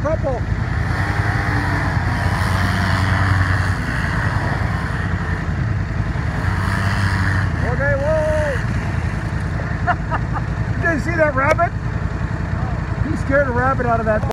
couple. Okay, whoa! Did you see that rabbit? He scared a rabbit out of that.